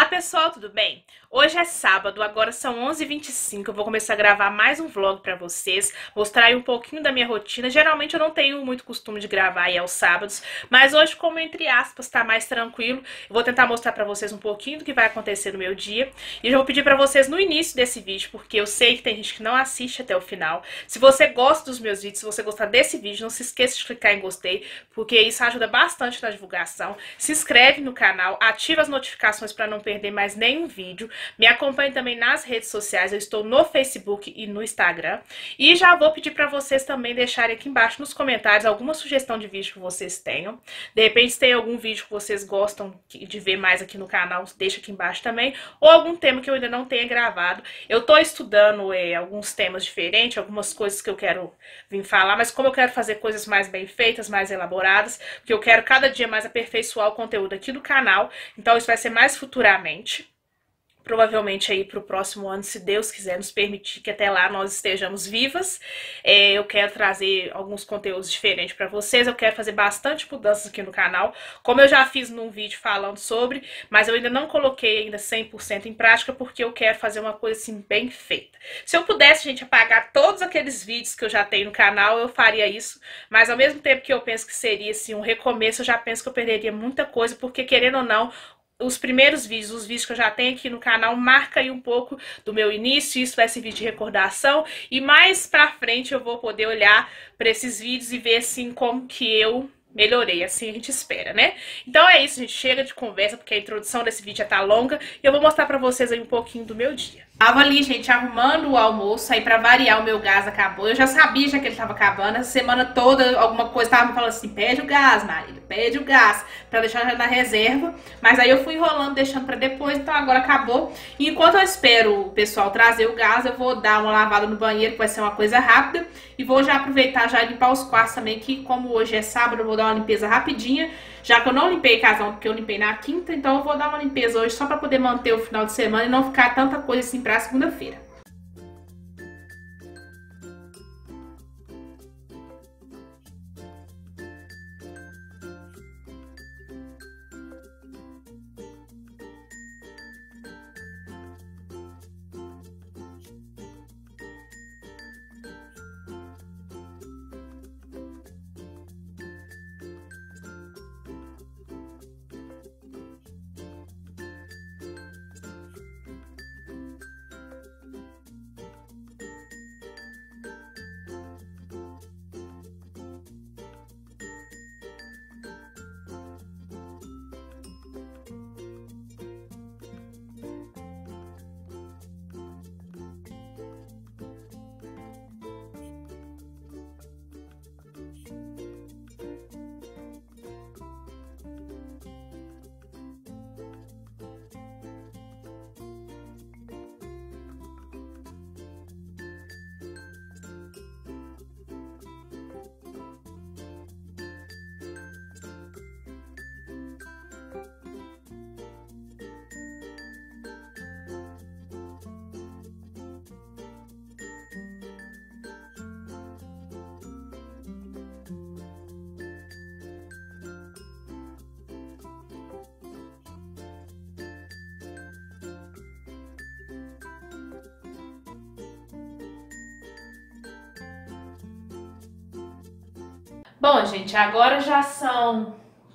Pessoal, tudo bem? Hoje é sábado, agora são 11h25, eu vou começar a gravar mais um vlog pra vocês, mostrar aí um pouquinho da minha rotina. Geralmente eu não tenho muito costume de gravar aí aos sábados, mas hoje, como entre aspas, tá mais tranquilo, eu vou tentar mostrar pra vocês um pouquinho do que vai acontecer no meu dia. E eu vou pedir pra vocês no início desse vídeo, porque eu sei que tem gente que não assiste até o final. Se você gosta dos meus vídeos, se você gostar desse vídeo, não se esqueça de clicar em gostei, porque isso ajuda bastante na divulgação. Se inscreve no canal, ativa as notificações pra não perder mais nenhum vídeo. Me acompanhe também nas redes sociais, eu estou no Facebook e no Instagram. E já vou pedir para vocês também deixarem aqui embaixo nos comentários alguma sugestão de vídeo que vocês tenham. De repente, se tem algum vídeo que vocês gostam de ver mais aqui no canal, deixa aqui embaixo também. Ou algum tema que eu ainda não tenha gravado. Eu tô estudando alguns temas diferentes, algumas coisas que eu quero vir falar, mas como eu quero fazer coisas mais bem feitas, mais elaboradas, porque eu quero cada dia mais aperfeiçoar o conteúdo aqui do canal, então isso vai ser mais futuramente. Provavelmente aí para o próximo ano, se Deus quiser nos permitir que até lá nós estejamos vivas. Eu quero trazer alguns conteúdos diferentes para vocês, eu quero fazer bastante mudanças aqui no canal, como eu já fiz num vídeo falando sobre, mas eu ainda não coloquei ainda 100% em prática, porque eu quero fazer uma coisa assim bem feita. Se eu pudesse, gente, apagar todos aqueles vídeos que eu já tenho no canal, eu faria isso, mas ao mesmo tempo que eu penso que seria assim um recomeço, eu já penso que eu perderia muita coisa, porque querendo ou não, os primeiros vídeos, os vídeos que eu já tenho aqui no canal, marca aí um pouco do meu início, isso vai servir de recordação, e mais pra frente eu vou poder olhar pra esses vídeos e ver assim como que eu melhorei, assim a gente espera, né? Então é isso, gente, chega de conversa, porque a introdução desse vídeo já tá longa, e eu vou mostrar pra vocês aí um pouquinho do meu dia. Tava ali, gente, arrumando o almoço, aí pra variar o meu gás acabou. Eu já sabia já que ele tava acabando. Essa semana toda alguma coisa tava me falando assim, pede o gás, Marília, pede o gás, pra deixar já na reserva. Mas aí eu fui enrolando, deixando pra depois, então agora acabou. E enquanto eu espero o pessoal trazer o gás, eu vou dar uma lavada no banheiro, que vai ser uma coisa rápida. E vou já aproveitar já limpar os quartos também, que como hoje é sábado, eu vou dar uma limpeza rapidinha. Já que eu não limpei casão, porque eu limpei na quinta, então eu vou dar uma limpeza hoje só pra poder manter o final de semana e não ficar tanta coisa assim pra segunda-feira. Bom, gente, agora já são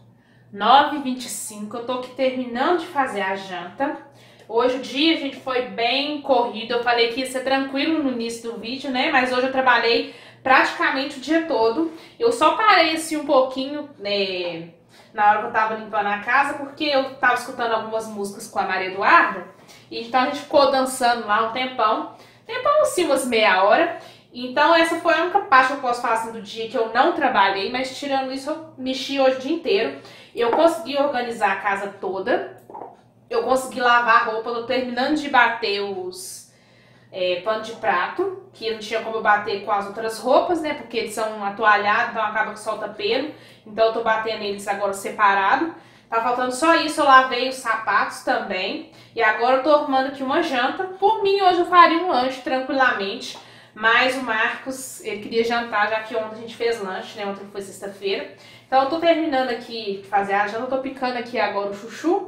9h25, eu tô aqui terminando de fazer a janta. Hoje o dia, gente, foi bem corrido, eu falei que ia ser tranquilo no início do vídeo, né? Mas hoje eu trabalhei praticamente o dia todo. Eu só parei assim um pouquinho, na hora que eu tava limpando a casa, porque eu tava escutando algumas músicas com a Maria Eduarda. E então a gente ficou dançando lá um tempão assim, umas meia hora. Então essa foi a única parte que eu posso falar assim, do dia que eu não trabalhei, mas tirando isso eu mexi hoje o dia inteiro. Eu consegui organizar a casa toda, eu consegui lavar a roupa, eu tô terminando de bater os panos de prato, que não tinha como eu bater com as outras roupas, né, porque eles são atoalhados, então acaba que solta pelo, então eu tô batendo eles agora separado. Tá faltando só isso, eu lavei os sapatos também, e agora eu tô arrumando aqui uma janta. Por mim hoje eu faria um lanche tranquilamente, mas o Marcos, ele queria jantar, já que ontem a gente fez lanche, né? Ontem foi sexta-feira. Então eu tô terminando aqui de fazer a janta, eu tô picando aqui agora o chuchu.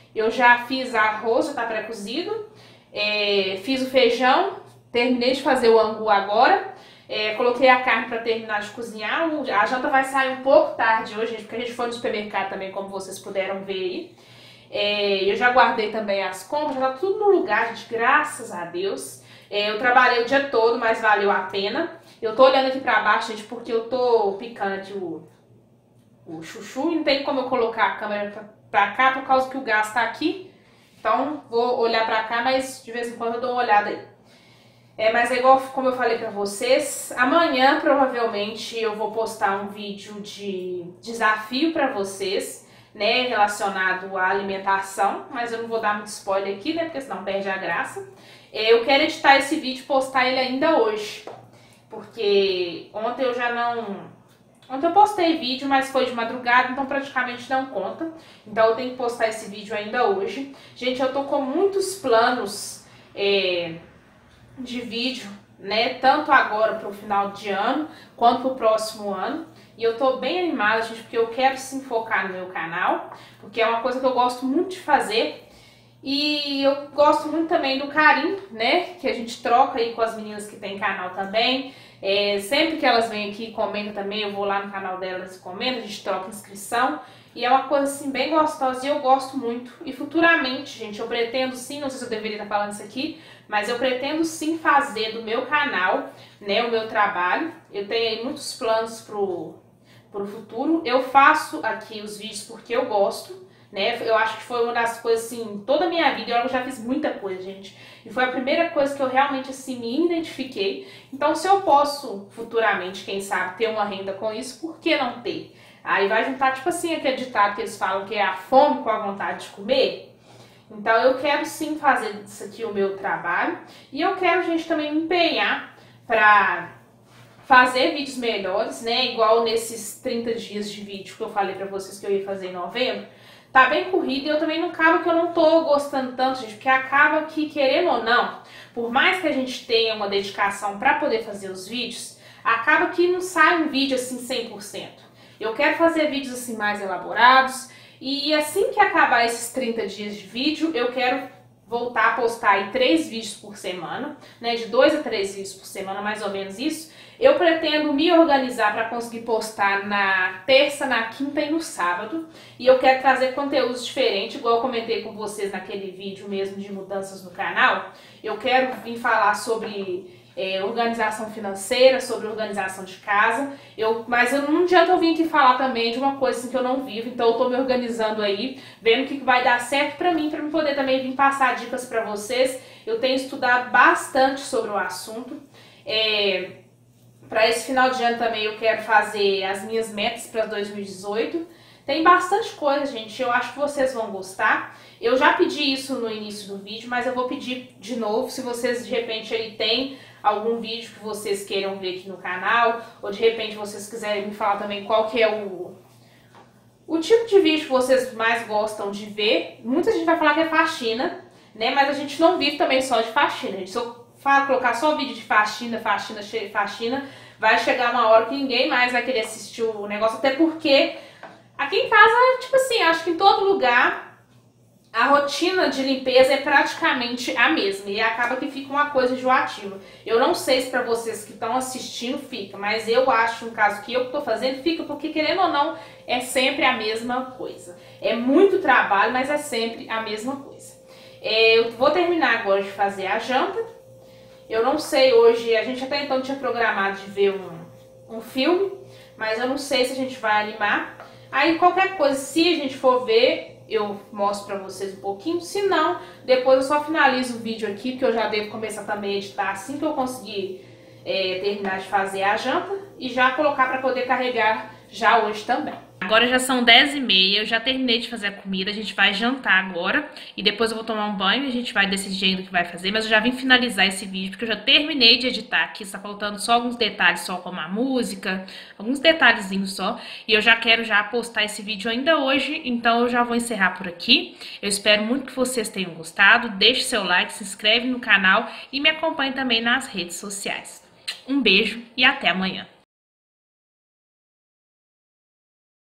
Eu já fiz arroz, já tá pré-cozido. Fiz o feijão, terminei de fazer o angu agora. Coloquei a carne para terminar de cozinhar. A janta vai sair um pouco tarde hoje, gente, porque a gente foi no supermercado também, como vocês puderam ver aí. Eu já guardei também as compras, já tá tudo no lugar, gente, graças a Deus. Eu trabalhei o dia todo, mas valeu a pena. Eu tô olhando aqui pra baixo, gente, porque eu tô picando aqui o chuchu e não tem como eu colocar a câmera pra cá por causa que o gás tá aqui. Então vou olhar pra cá, mas de vez em quando eu dou uma olhada aí. Mas é igual como eu falei pra vocês, amanhã provavelmente eu vou postar um vídeo de desafio pra vocês, né, relacionado à alimentação, mas eu não vou dar muito spoiler aqui, né, porque senão perde a graça. Eu quero editar esse vídeo e postar ele ainda hoje, porque ontem eu já não... Ontem eu postei vídeo, mas foi de madrugada, então praticamente não conta. Então eu tenho que postar esse vídeo ainda hoje. Gente, eu tô com muitos planos de vídeo, né? Tanto agora pro final de ano, quanto pro próximo ano. E eu tô bem animada, gente, porque eu quero sim focar no meu canal, porque é uma coisa que eu gosto muito de fazer. E eu gosto muito também do carinho, né, que a gente troca aí com as meninas que tem canal também. Sempre que elas vêm aqui e comentam também, eu vou lá no canal delas e comento, a gente troca inscrição. E é uma coisa assim bem gostosa e eu gosto muito. E futuramente, gente, eu pretendo sim, não sei se eu deveria estar falando isso aqui, mas eu pretendo sim fazer do meu canal, né, o meu trabalho. Eu tenho aí muitos planos pro futuro. Eu faço aqui os vídeos porque eu gosto, né? Eu acho que foi uma das coisas, assim, toda a minha vida, eu já fiz muita coisa, gente. E foi a primeira coisa que eu realmente, assim, me identifiquei. Então, se eu posso, futuramente, quem sabe, ter uma renda com isso, por que não ter? Aí vai juntar, tipo assim, aquele ditado que eles falam que é a fome com a vontade de comer. Então, eu quero sim fazer disso aqui o meu trabalho. E eu quero, gente, também me empenhar pra fazer vídeos melhores, né? Igual nesses 30 dias de vídeo que eu falei pra vocês que eu ia fazer em novembro. Tá bem corrido e eu também não acaba que eu não tô gostando tanto, gente, porque acaba que, querendo ou não, por mais que a gente tenha uma dedicação pra poder fazer os vídeos, acaba que não sai um vídeo assim 100%. Eu quero fazer vídeos assim mais elaborados e assim que acabar esses 30 dias de vídeo, eu quero voltar a postar aí 3 vídeos por semana, né, de 2 a 3 vídeos por semana, mais ou menos isso. Eu pretendo me organizar para conseguir postar na terça, na quinta e no sábado. E eu quero trazer conteúdos diferentes, igual eu comentei com vocês naquele vídeo mesmo de mudanças no canal. Eu quero vir falar sobre organização financeira, sobre organização de casa. Mas não adianta eu vir aqui falar também de uma coisa assim que eu não vivo. Então eu tô me organizando aí, vendo o que vai dar certo para mim poder também vir passar dicas para vocês. Eu tenho estudado bastante sobre o assunto. Para esse final de ano também eu quero fazer as minhas metas para 2018. Tem bastante coisa, gente, eu acho que vocês vão gostar. Eu já pedi isso no início do vídeo, mas eu vou pedir de novo, se vocês de repente aí tem algum vídeo que vocês queiram ver aqui no canal, ou de repente vocês quiserem me falar também qual que é o tipo de vídeo que vocês mais gostam de ver. Muita gente vai falar que é faxina, né, mas a gente não vive também só de faxina, gente. Se eu colocar só vídeo de faxina, vai chegar uma hora que ninguém mais vai querer assistir o negócio, até porque aqui em casa, tipo assim, acho que em todo lugar a rotina de limpeza é praticamente a mesma e acaba que fica uma coisa enjoativa. Eu não sei se pra vocês que estão assistindo fica, mas eu acho, no caso que eu tô fazendo, fica, porque querendo ou não, é sempre a mesma coisa. É muito trabalho, mas é sempre a mesma coisa. Eu vou terminar agora de fazer a janta. Eu não sei hoje, a gente até então tinha programado de ver um filme, mas eu não sei se a gente vai animar. Aí qualquer coisa, se a gente for ver, eu mostro pra vocês um pouquinho. Se não, depois eu só finalizo o vídeo aqui, porque eu já devo começar também a editar assim que eu conseguir terminar de fazer a janta. E já colocar pra poder carregar já hoje também. Agora já são 10h30, eu já terminei de fazer a comida, a gente vai jantar agora e depois eu vou tomar um banho e a gente vai decidir o que vai fazer, mas eu já vim finalizar esse vídeo porque eu já terminei de editar aqui, está faltando só alguns detalhes, só como a música, alguns detalhezinhos só, e eu já quero já postar esse vídeo ainda hoje, então eu já vou encerrar por aqui. Eu espero muito que vocês tenham gostado, deixe seu like, se inscreve no canal e me acompanhe também nas redes sociais. Um beijo e até amanhã.